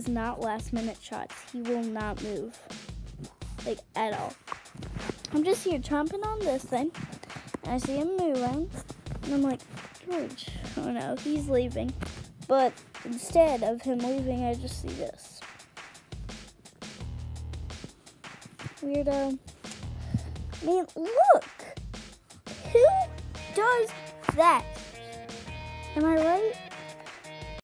is not last minute shots. He will not move. Like, at all. I'm just here chomping on this thing. And I see him moving. And I'm like, George. Oh no, he's leaving. But instead of him leaving, I just see this. Weirdo. I mean, look! Who does that? Am I right?